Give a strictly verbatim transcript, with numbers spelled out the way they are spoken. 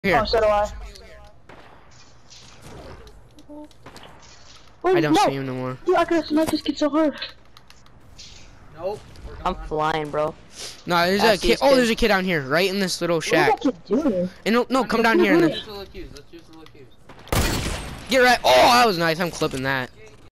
Here. Oh, so do I. Oh, I don't no. see him no more. Dude, I could snipe this kid so hard. Nope. I'm flying, bro. No, there's I a see kid. his Oh, kid. there's a kid down here, right in this little shack. What is that kid doing? And no, no, come down here and then Let's use the little cues. Let's use the little cues. get right. Oh, that was nice. I'm clipping that.